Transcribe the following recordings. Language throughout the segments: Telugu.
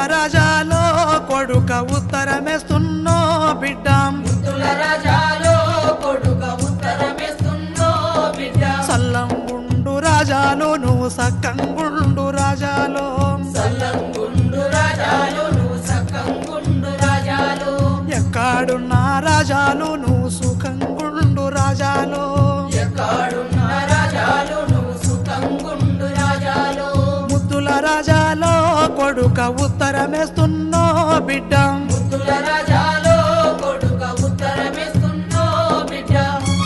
రాజాలో కొడుక ఉత్తరమేస్తున్నో బిడ్డ ముద్దుల రాజాలో కొడుక ఉత్తరమేస్తున్నో బిడ్డ సల్లంగుండు రాజాలు నువ్వు సక్కంగుండు రాజాలో సల్లంగుండు రాజాలు నువ్వు సక్కంగుండు రాజాలు ఎక్కడున్న రాజాలు నువ్వు సుఖంగుండు రాజాలో ఎక్కడున్న రాజాలు నువ్వు సుఖంగుండు రాజాలు ముద్దుల రాజాలో కొడుక ఉత్తరమేస్తున్నో బిడ్డ ముద్దుల రాజాలో కొడుక ఉత్తరమేస్తున్నో బిడ్డ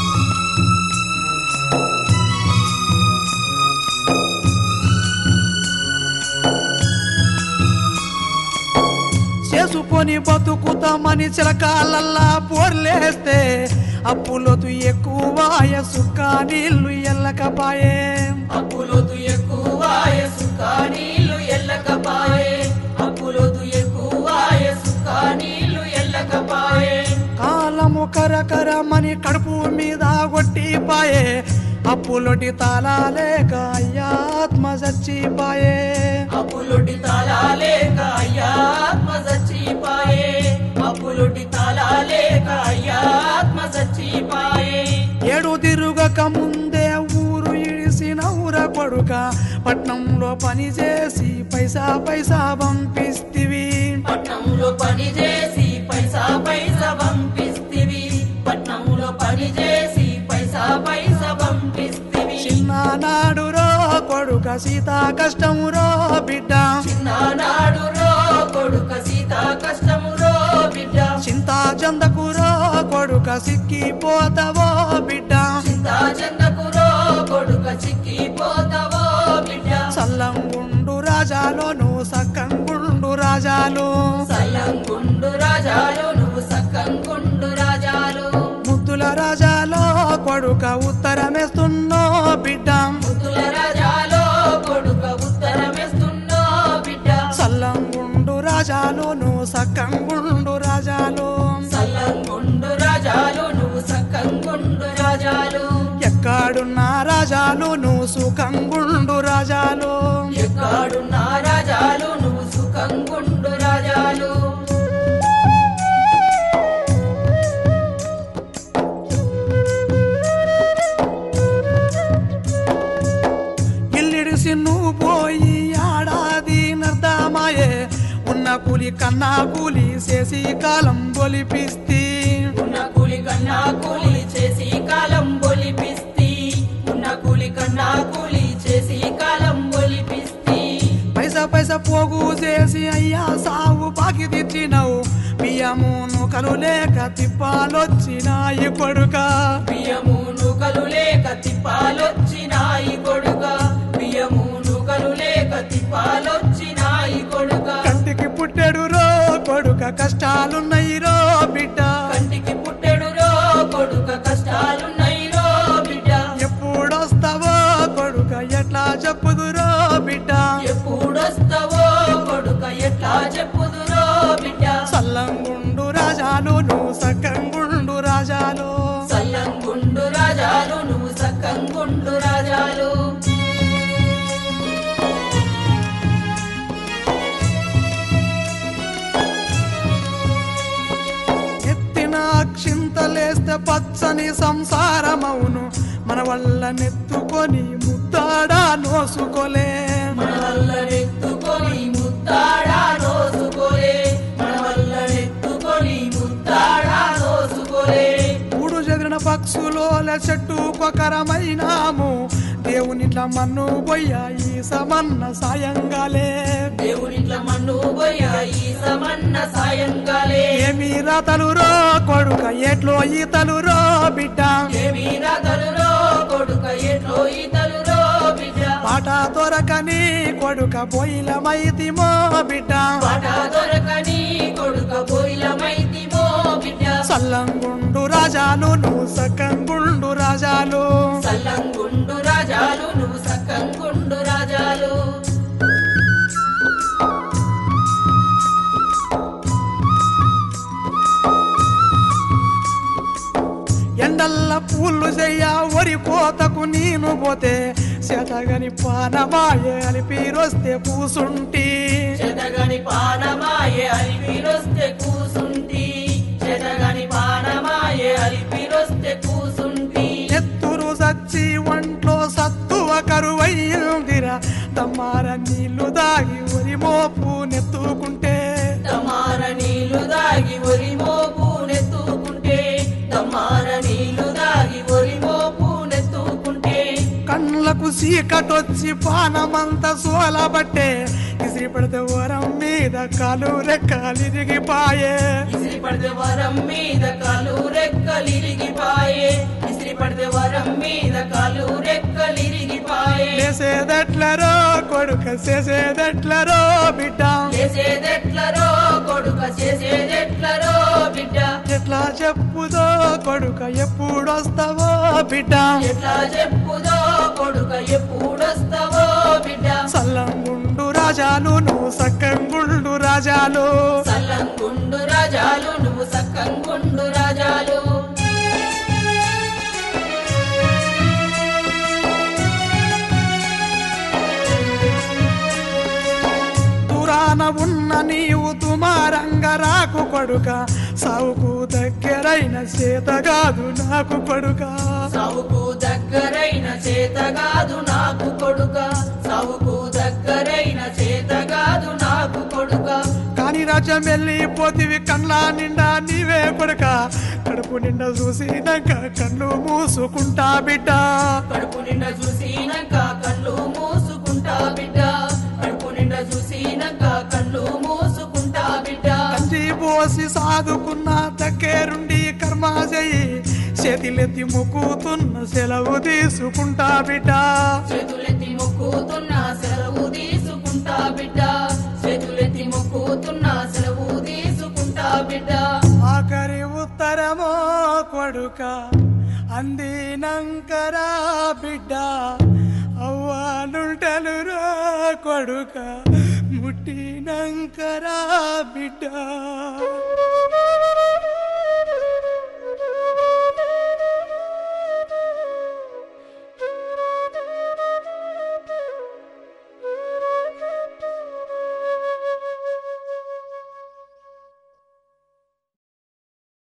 చేసుకొని బతుకుతామని చిలకాలల్లా పోర్లేస్తే అప్పులొద్దు ఎక్కువ సుక్క నీళ్లు ఎల్లకపాయే అప్పులొద్దు ఎక్కువ సుక్క నీళ్లు ఎల్లకపాయే అప్పులొద్దు ఎక్కువ సుక్క నీళ్లు ఎల్లకపాయే కాలము కరకరమని కడుపు మీద కొట్టిపాయే అప్పులొటి తాళాలేక అయ్యాత్మ చచ్చిపాయే అప్పులొటి తాళాలేక అయ్యాత్మ చచ్చిపాయే అప్పులొటి తాళాలేక అయ్యాత్మ చచ్చిపాయే ఏడు తిరుగక ముందే ఊరు ఇడిసినవుర కొడుక పట్నంలో పని చేసి పైసా పైసా పంపిస్తివి పట్నంలో పని చేసి పైసా పైసా పంపిస్తివి పట్నంలో పని చేసి పైసా పైసా పంపిస్తివి చిన్ననాడు రో కొడుక సీతా కష్టము రో బిడ్డ చిన్ననాడు రో కొడుక సీతా కష్టము రో బిడ్డ చింతా చందకు రో కొడుక సిక్కిపోతావో బిడ్డ చింతా చందకు రో కొడుక చిక్కిపోతావో బిడ్డ సల్లంగుండు రాజాలో నువ్వు సక్కంగుండు రాజాలు సల్లంగుండు రాజాలు నువ్వు సక్కంగుండు రాజాలు ముద్దుల రాజాలో కొడుక ఉత్తరమేస్తున్నో బిడ్డ ముద్దుల రాజాలో కొడుక ఉత్తరమేస్తున్నో బిడ్డ సల్లంగుండు రాజాలు నువ్వు సక్కంగుండు రాజాలు సల్లంగుండు రాజాలు నువ్వు సక్కంగుండు రాజాలు ఎక్కడున్న రాజాలు నువ్వు సుఖంగుండు రాజాలు ఎక్కడున్న రాజాలు నువ్వు సుఖంగుండు రాజాలు ఇల్లిడిసి నువ్వు పోయి ఆడాది నర్దమాయే ఉన్న కూలి కన్నా కూలి చేసి కాలం బొలిపిస్తి ఉన్న కూలి కన్నా కూలి చేసి కాలం బొలిపిస్తి ఉన్న కూలి కన్నా కూలి చేసి కాలం బొలిపిస్తి పైసా పైసా పోగు చేసి అయ్యా సాగు బాకి తెచ్చినవు బియ్యమును కలు లేక తిప్పాలొచ్చినాయి కొడుక బియ్యము నూకలు లేక తిప్పాలొచ్చినాయి కొడుక బియ్యము నూకలు లేక తిప్పాలొచ్చినాయి కొడుక కంటికి పుట్టెడు రో కొడుక కష్టాలున్నాయి రో బిడ్డ కంటికి పుట్టెడు రో కొడుక కష్టాలున్నాయి రో బిడ్డ ఎప్పుడొస్తావో కొడుక ఎట్లా చెప్పుదురో బిడ్డ ఎప్పుడొస్తావో కొడుక ఎట్లా చెప్పుదురో బిడ్డ సల్లంగుండు రాజాలు నువ్వు సక్కంగుండు రాజాలు సల్లంగుండు రాజాలు నువ్వు సక్కంగుండు రాజాలు ఎత్తిన క్షింతలేస్తే పచ్చని సంసారమవును మన వల్ల నెత్తుకొని ముద్దాడా నోసుకోలే మన వల్ల నెత్తుకొని ముద్దాడా నోసుకోలే మన వల్ల నెత్తుకొని ముద్దాడా నోసుకోలే మూడు జగన పక్షులోల చెట్టుకొకరమైనాము దేవునిట్లా మన్ను బొయ్య ఈ సమన్న సాయంగాలే దేవునిట్ల మన్ను పోయా ఈ సమన్న సాయంగాలే ఏమి రాతలు రో కొడుక ఎట్లో ఈతలు రో బిడ్డ ఏమి రాతలురో కొడుక ఎట్లో ఈతలురో బిడ్డ పాట దొరకని కొడుక బొయిలమైతిమో బిడ్డ పాట దొరకని కొడుక బోయిలమైతిమో బిడ్డ సల్లంగుండు రాజాలు నువ్వు సక్కంగుండు రాజాలు సల్లంగుండు రాజాలు నువ్వు సక్కంగుండు రాజాలు ఎండల్ల పూలు చెయ్య వరి కోతకు నేను పోతే శతగని పానమాయే అని పీరొస్తే పూసుంటి చెదగని పాన తమ్మార నీళ్లు దాగి ఒరి మోపు నెత్తుకుంటే తమార నీళ్లు దాగి ఒరి మోపు నెత్తుకుంటే తమార నీళ్లు దాగి ఒరి మోపు నెత్తుకుంటే కళ్ళకు చీకటొచ్చి పానమంతా సోలబట్టే ఇసిరి పడితే వరం మీద కాలు రెక్కలిరిగిపాయే ఇసిరి పడితే వరం మీద కాలు రెక్కలిరిగిపాయే ఇసిరి పడితే వరం మీద కాలు రెక్కలిరిగిపాయే చేసేదెట్లరో కొడుక చేసేదెట్లరో బిడ్డ చేసేదెట్లరో కొడుక చేసేదెట్లరో బిడ్డ ఎట్లా చెప్పుదో కొడుక ఎప్పుడొస్తావో బిడ్డ ఎట్లా చెప్పుదో కొడుక ఎప్పుడొస్తావో బిడ్డ సల్లంగుండు రాజాలు నువ్వు సక్కంగుండు రాజాలు సల్లంగుండు రాజాలు నువ్వు సక్కంగుండు రాజాలు దూరాన ఉన్న నీవు తుమారంగ రాకు కొడుక సావుకు దగ్గరైన చేతగాదు నాకు కొడుక సావుకు దగ్గరైన చేతగాదు నాకు కొడుక సావుకు దగ్గరైన చేతగాదు నాకు కొడుక కాని రాజ్యం వెళ్ళిపోతివి కండ్లా నిండా నీవే కొడుక కడుపు నిండా చూసినాక కళ్ళు మూసుకుంటా బిడ్డ కడుపు నిండా చూసినాక కళ్ళు మూసుకుంటా బిడ్డ కడుపు నిండా చూసినాక కళ్ళు మూసుకుంటా బిడ్డ కంచి పోసి సాదుకున్న దగ్గరుండి కర్మ చెయ్యి చేతులెత్తి మొక్కుతున్న సెలవు తీసుకుంటా బిడ్డ చేతులెత్తి మొక్కుతున్నా సెలవు తీసుకుంటా బిడ్డ చేతులెత్తి మొక్కుతున్నా సెలవు తీసుకుంటా బిడ్డ ఆఖరి ఉత్తరమో కొడుక అందినంకరా బిడ్డ అవ్వాలుంటలురా కొడుక ముట్టినంకరా బిడ్డ